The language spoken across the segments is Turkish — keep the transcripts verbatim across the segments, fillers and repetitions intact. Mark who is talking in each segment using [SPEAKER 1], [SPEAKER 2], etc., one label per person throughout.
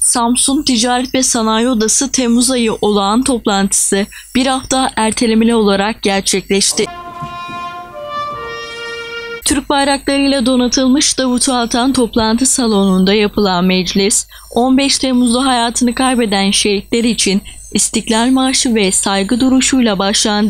[SPEAKER 1] Samsun Ticaret ve Sanayi Odası Temmuz ayı olağan toplantısı bir hafta ertelemeli olarak gerçekleşti. Türk bayraklarıyla donatılmış Davut Altan toplantı salonunda yapılan meclis, on beş Temmuz'da hayatını kaybeden şehitler için İstiklal Marşı ve saygı duruşuyla başlandı.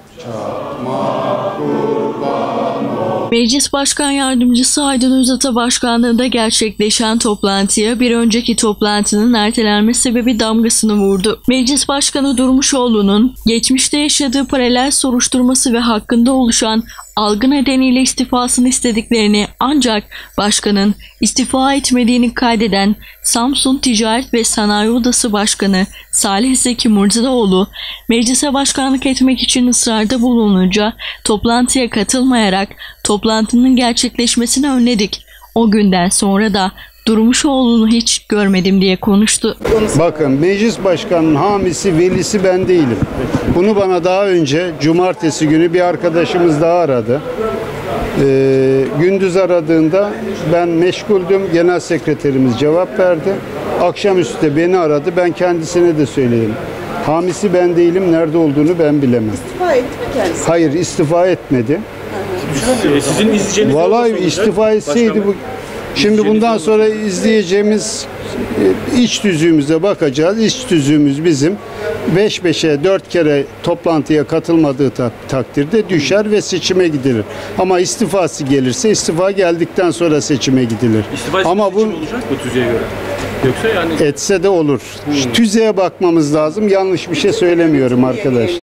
[SPEAKER 1] Meclis Başkan Yardımcısı Aydın Özata başkanlığında gerçekleşen toplantıya bir önceki toplantının ertelenme sebebi damgasını vurdu. Meclis Başkanı Durmuşoğlu'nun geçmişte yaşadığı paralel soruşturması ve hakkında oluşan algı nedeniyle istifasını istediklerini ancak başkanın istifa etmediğini kaydeden Samsun Ticaret ve Sanayi Odası Başkanı Salih Zeki Murtadoğlu, meclise başkanlık etmek için ısrarda bulununca toplantıya katılmayarak toplantının gerçekleşmesini önledik. O günden sonra da Durmuşoğlu'nu hiç görmedim diye konuştu.
[SPEAKER 2] Bakın, meclis başkanının hamisi, velisi ben değilim. Bunu bana daha önce cumartesi günü bir arkadaşımız daha aradı. Ee, gündüz aradığında ben meşguldüm. Genel sekreterimiz cevap verdi. Akşamüstü de beni aradı. Ben kendisine de söyleyeyim. Hamisi ben değilim. Nerede olduğunu ben bilemem.
[SPEAKER 3] İstifa etti mi kendisi?
[SPEAKER 2] Hayır, istifa etmedi.
[SPEAKER 4] Sizin izleyeceğiniz
[SPEAKER 2] Vallahi istifa etseydi bu. Şimdi bundan sonra izleyeceğimiz iç tüzüğümüze bakacağız. İç tüzüğümüz bizim beş beşe dört kere toplantıya katılmadığı takdirde düşer ve seçime gidilir. Ama istifası gelirse istifa geldikten sonra seçime gidilir.
[SPEAKER 4] İstifa
[SPEAKER 2] Ama bu
[SPEAKER 4] olacak bu tüzüğe göre. Yoksa yani
[SPEAKER 2] etse de olur. Hmm. Tüzüğe bakmamız lazım. Yanlış bir şey söylemiyorum arkadaş.